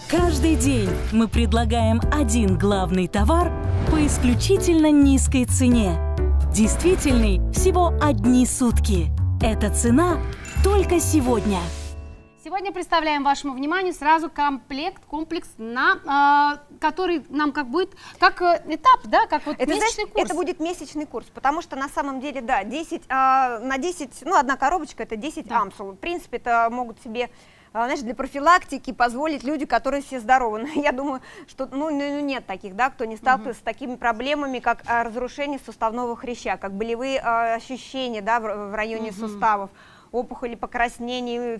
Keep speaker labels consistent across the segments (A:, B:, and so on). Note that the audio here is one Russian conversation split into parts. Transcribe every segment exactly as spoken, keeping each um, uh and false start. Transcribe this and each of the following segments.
A: Каждый день мы предлагаем один главный товар по исключительно низкой цене. Действительный всего одни сутки. Эта цена только сегодня.
B: Сегодня представляем вашему вниманию сразу комплект, комплекс, на, э, который нам как будет, как э, этап, да, как вот
C: это,
B: месячный
C: знаешь,
B: курс.
C: Это будет месячный курс, потому что на самом деле, да, десять, э, на десять, ну, одна коробочка, это десять да. ампул. В принципе, это могут себе, знаешь, для профилактики позволить люди, которые все здоровы. Но я думаю, что ну, ну, нет таких, да, кто не сталкивается угу. с такими проблемами, как а, разрушение суставного хряща, как болевые а, ощущения, да, в, в районе угу. суставов, опухоли, покраснения,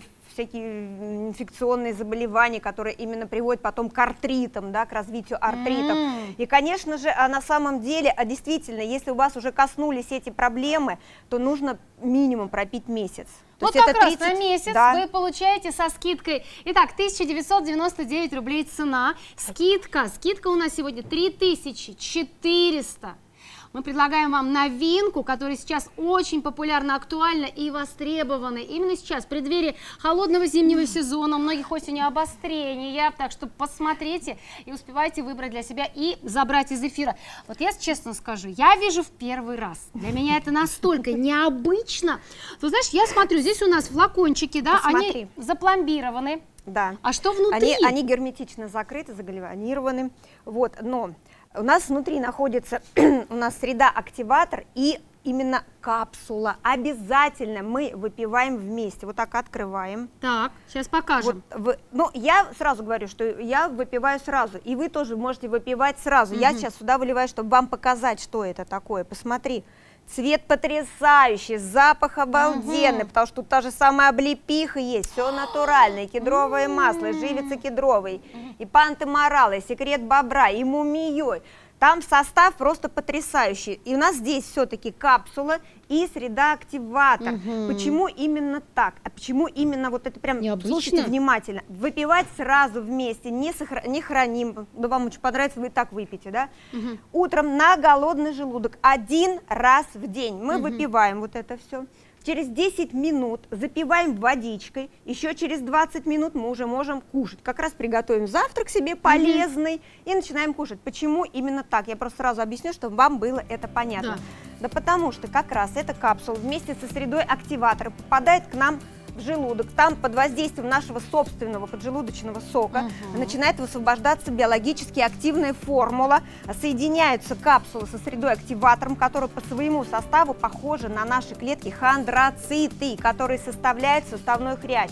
C: всякие инфекционные заболевания, которые именно приводят потом к артритам, да, к развитию артритов. Mm. И, конечно же, а на самом деле, а действительно, если у вас уже коснулись эти проблемы, то нужно минимум пропить месяц. То
B: вот
C: есть
B: как
C: это
B: раз
C: тридцать,
B: на месяц
C: да.
B: вы получаете со скидкой. Итак, тысяча девятьсот девяносто девять рублей цена. Скидка, скидка у нас сегодня три тысячи четыреста. Мы предлагаем вам новинку, которая сейчас очень популярна, актуальна и востребована. Именно сейчас, в преддверии холодного зимнего сезона, у многих осенью обострения. Так что посмотрите и успевайте выбрать для себя и забрать из эфира. Вот я честно скажу, я вижу в первый раз. Для меня это настолько необычно. Ты знаешь, я смотрю, здесь у нас флакончики, да,
C: Посмотри.
B: Они запломбированы.
C: Да.
B: А что внутри?
C: Они, они герметично закрыты, загальванированы. Вот, но у нас внутри находится у нас среда-активатор и именно капсула. Обязательно мы выпиваем вместе. Вот так открываем.
B: Так, сейчас покажем.
C: Вот, вы, ну, я сразу говорю, что я выпиваю сразу, и вы тоже можете выпивать сразу. Угу. Я сейчас сюда выливаю, чтобы вам показать, что это такое. Посмотри. Цвет потрясающий, запах обалденный, угу. потому что тут та же самая облепиха есть, все натуральное, и кедровое угу. масло, и живица кедровый, угу. и пантоморал, и секрет бобра, и мумией. Там состав просто потрясающий. И у нас здесь все-таки капсула и среда-активатор. Угу. Почему именно так? А почему именно вот это прям,
B: необычно.
C: Слушайте внимательно. Выпивать сразу вместе, не, сохра... не храним. Да вам очень понравится, вы так выпьете, да? Угу. Утром на голодный желудок один раз в день мы угу. выпиваем вот это все. Через десять минут запиваем водичкой, еще через двадцать минут мы уже можем кушать. Как раз приготовим завтрак себе полезный mm-hmm. и начинаем кушать. Почему именно так? Я просто сразу объясню, чтобы вам было это понятно. Да. Да потому что как раз эта капсула вместе со средой активатора попадает к нам в желудок. Там под воздействием нашего собственного поджелудочного сока угу. начинает высвобождаться биологически активная формула. Соединяются капсулы со средой активатором, который по своему составу похожа на наши клетки хондроциты, которые составляют суставной хрящ.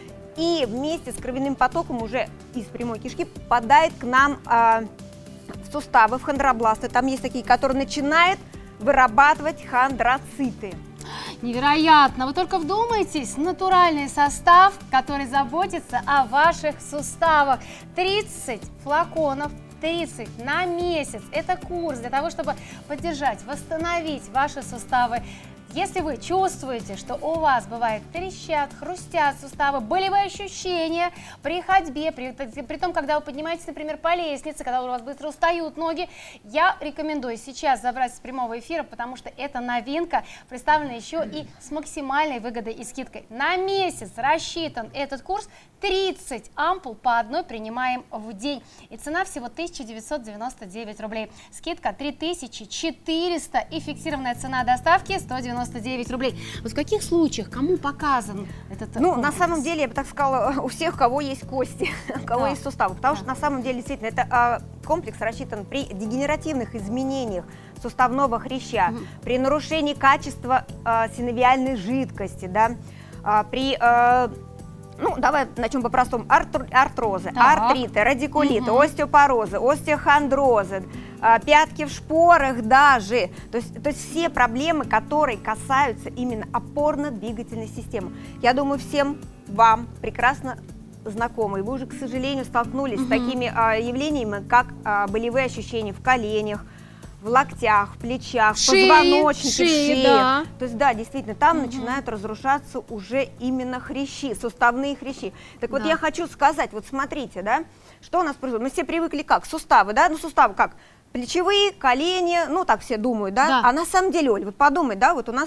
C: И вместе с кровяным потоком уже из прямой кишки попадает к нам э, в суставы, в хондробласты. Там есть такие, которые начинают вырабатывать хондроциты.
B: Невероятно! Вы только вдумайтесь, натуральный состав, который заботится о ваших суставах. тридцать флаконов, тридцать на месяц. Это курс для того, чтобы поддержать, восстановить ваши суставы. Если вы чувствуете, что у вас бывает трещат, хрустят суставы, болевые ощущения при ходьбе, при, при том, когда вы поднимаетесь, например, по лестнице, когда у вас быстро устают ноги, я рекомендую сейчас забрать с прямого эфира, потому что это новинка, представлена еще и с максимальной выгодой и скидкой. На месяц рассчитан этот курс, тридцать ампул по одной принимаем в день. И цена всего тысяча девятьсот девяносто девять рублей. Скидка три тысячи четыреста и фиксированная цена доставки сто девяносто девять рублей. Вот в каких случаях, кому показан этот
C: Ну,
B: комплекс?
C: на самом деле, я бы так сказала, у всех, у кого есть кости, у кого да. есть суставы. Потому да. что на самом деле, действительно, это а, комплекс рассчитан при дегенеративных изменениях суставного хряща, угу. при нарушении качества а, синовиальной жидкости, да, а, при... А, ну, давай начнем по-простому. Артр, артрозы, так. артриты, радикулиты, угу. остеопорозы, остеохондрозы, а, пятки в шпорах даже. То есть, то есть все проблемы, которые касаются именно опорно-двигательной системы. Я думаю, всем вам прекрасно знакомы. Вы уже, к сожалению, столкнулись угу. с такими а, явлениями, как а, болевые ощущения в коленях, в локтях, в плечах, в позвоночнике, в шее. Да. То есть, да, действительно, там угу. начинают разрушаться уже именно хрящи, суставные хрящи. Так вот, да. я хочу сказать, вот смотрите, да, что у нас происходит. Мы все привыкли как? Суставы, да? Ну, суставы как? Плечевые, колени, ну, так все думают, да? да? А на самом деле, Оль, вот подумай, да, вот у нас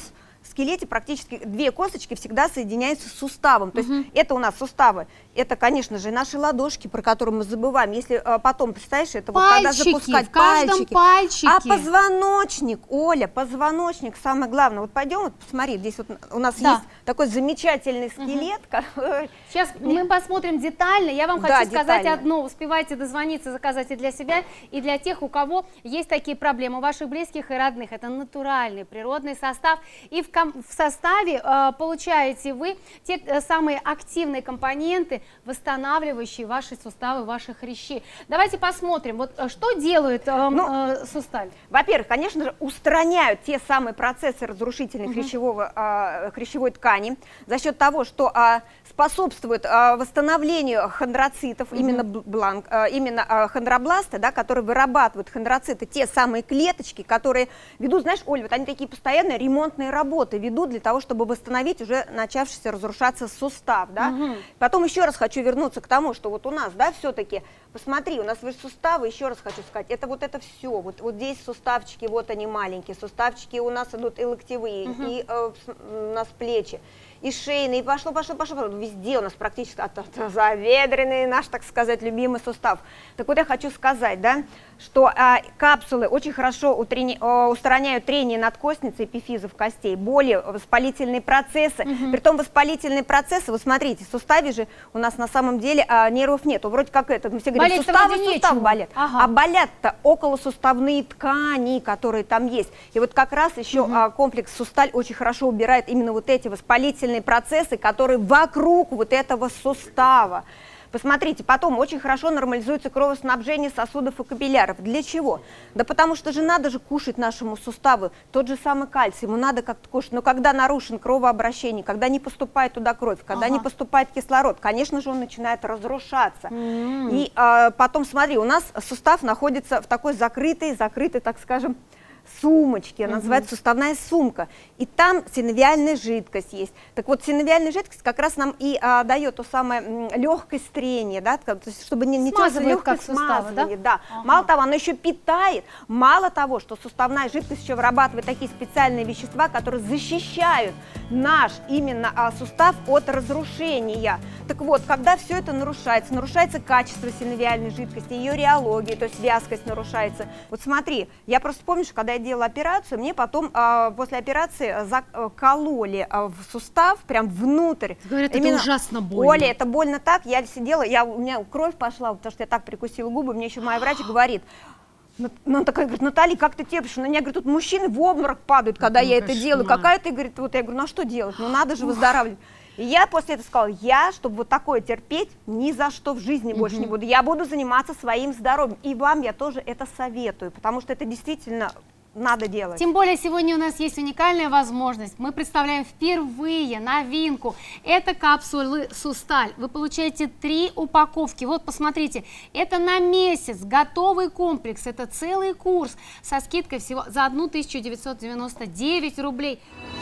C: в скелете практически две косточки всегда соединяются с суставом. То
B: Угу.
C: есть это у нас суставы. Это, конечно же, наши ладошки, про которые мы забываем. Если а, потом, представляешь, это вот когда
B: Пальчики,
C: запускать
B: в каждом
C: пальчики.
B: пальчике.
C: А позвоночник, Оля, позвоночник, самое главное. Вот пойдем, вот посмотри, здесь вот у нас
B: Да.
C: есть такой замечательный скелет. Угу.
B: Сейчас мы посмотрим детально. Я вам
C: Да,
B: хочу сказать
C: детально.
B: одно. Успевайте дозвониться, заказать и для себя, и для тех, у кого есть такие проблемы, у ваших близких и родных. Это натуральный природный состав. И в, ком в составе э, получаете вы те э, самые активные компоненты, восстанавливающие ваши суставы, ваши хрящи. Давайте посмотрим, вот э, что делает э,
C: Ну,
B: э, сустав.
C: Во-первых, конечно же, устраняют те самые процессы разрушительной
B: Мгм.
C: хрящевого, а, хрящевой ткани за счет того, что а, способствует а, восстановлению хондроцитов,
B: Мгм.
C: именно, бланк, а, именно а, хондробласты, да, которые вырабатывают хондроциты, те самые клеточки, которые ведут, знаешь, Оль, вот они такие постоянные ремонтные работы ведут для того, чтобы восстановить уже начавшийся разрушаться сустав. Да?
B: Мгм.
C: Потом еще раз хочу вернуться к тому, что вот у нас, да, все-таки, посмотри, у нас вы суставы, еще раз хочу сказать, это вот это все, вот, вот здесь суставчики, вот они маленькие, суставчики у нас идут и локтевые,
B: Мгм.
C: и э, у нас плечи, и шейные, и пошло, пошло, пошло, пошло. Везде у нас практически от, от, заведренный наш, так сказать, любимый сустав. Так вот я хочу сказать, да, что а, капсулы очень хорошо утрени, а, устраняют трение надкостницы, эпифизов костей, боли, воспалительные процессы.
B: Мгм.
C: Притом воспалительные процессы, вы смотрите, в суставе же у нас на самом деле а, нервов нет. Вроде как это, мы все говорим,
B: Болеть-то
C: суставы,
B: вроде
C: суставы
B: нечего.
C: болят.
B: Ага.
C: А болят-то околосуставные ткани, которые там есть. И вот как раз еще
B: Мгм.
C: а, комплекс Сусталь очень хорошо убирает именно вот эти воспалительные процессы, которые вокруг вот этого сустава. Посмотрите, потом очень хорошо нормализуется кровоснабжение сосудов и капилляров. Для чего? Да потому что же надо же кушать нашему суставу тот же самый кальций, ему надо как-то кушать. Но когда нарушен кровообращение, когда не поступает туда кровь, когда
B: Ага.
C: не поступает кислород, конечно же, он начинает разрушаться.
B: М.
C: И а, потом, смотри, у нас сустав находится в такой закрытой, закрытой, так скажем, сумочки, она
B: Мгм.
C: называется суставная сумка, и там синовиальная жидкость есть. Так вот, синовиальная жидкость как раз нам и а, дает то самое легкость трения, да, то есть, чтобы не, не делать
B: Смазывает
C: легкое
B: как суставы, да?
C: смазывание, да.
B: Ага.
C: Мало того, она еще питает, мало того, что суставная жидкость еще вырабатывает такие специальные вещества, которые защищают наш именно а, сустав от разрушения. Так вот, когда все это нарушается, нарушается качество синовиальной жидкости, ее реология, то есть вязкость нарушается. Вот смотри, я просто помню, что когда я делала операцию, мне потом а, после операции закололи а, в сустав, прям внутрь.
B: Говорят, это
C: Именно-
B: ужасно больно.
C: Оля, это больно так, я сидела, я, у меня кровь пошла, потому что я так прикусила губы, мне еще моя врач говорит, ну, она такая говорит, Наталья, как ты терпишь? На меня, говорит, тут мужчины в обморок падают, когда
B: Ну,
C: я это
B: кошмар.
C: делаю. Какая ты, говорит, вот я говорю, ну а что делать? Ну надо же выздоравливать. И я после этого сказала, я, чтобы вот такое терпеть, ни за что в жизни больше не
B: Мгм.
C: буду. Я буду заниматься своим здоровьем. И вам я тоже это советую, потому что это действительно надо делать.
B: Тем более сегодня у нас есть уникальная возможность. Мы представляем впервые новинку. Это капсулы Сусталь. Вы получаете три упаковки. Вот посмотрите, это на месяц готовый комплекс. Это целый курс со скидкой всего за тысячу девятьсот девяносто девять рублей.